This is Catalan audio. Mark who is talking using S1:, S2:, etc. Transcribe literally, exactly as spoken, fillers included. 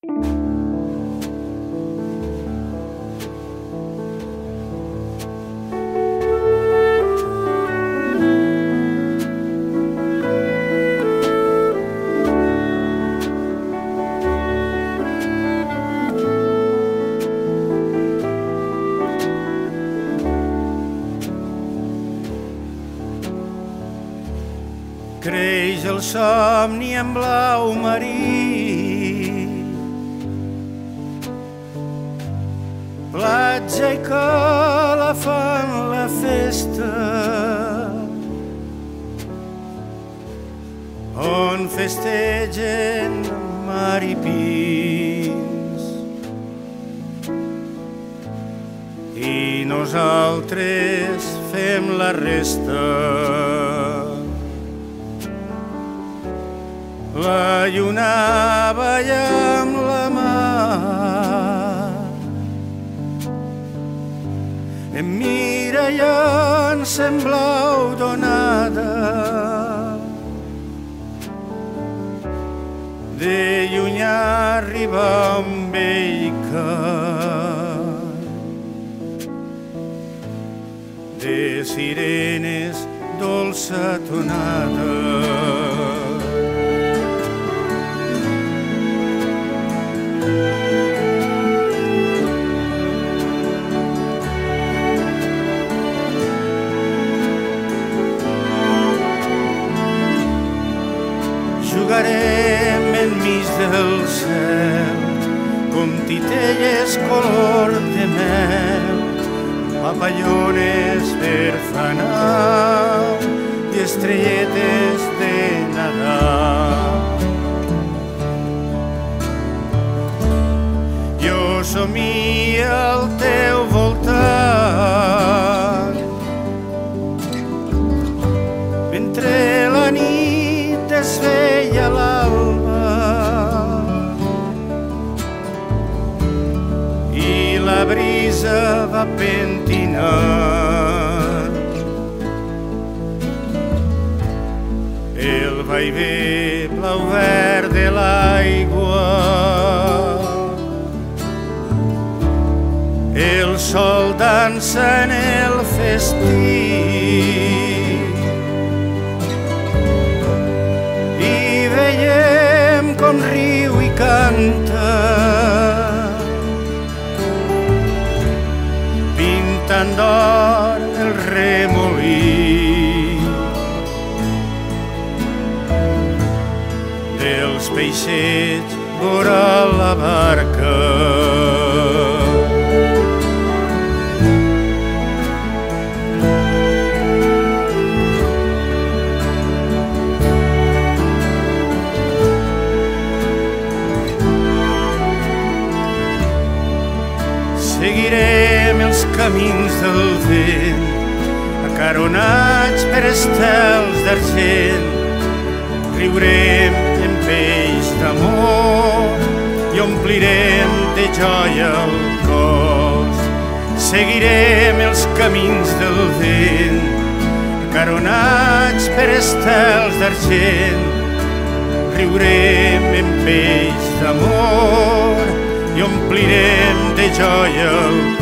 S1: Creix el somni en blau marí, platja i cala fan la festa, on festegen mar i pins, i nosaltres fem la resta. La lluna balla amb la mar, em mira i en semblau donada, de lluny arriba un vell cant de sirenes dolça tonada. Jugarem enmig del cel com titelles color de mel, papallones per fanal i estrelletes de Nadal. Jo somia al teu voltant mentre la nit es feia l'alba i la brisa va pentinant el vaivé blau verd de l'aigua, el sol dansa en el festí com riu i canta, pintant d'or el remolí dels peixets vora la barca. Seguirem els camins del vent, acaronats per estels d'argent. Riurem en peix d'amor i omplirem de joia el cos. Seguirem els camins del vent, acaronats per estels d'argent. Riurem en peix d'amor i omplirem de joia el cos.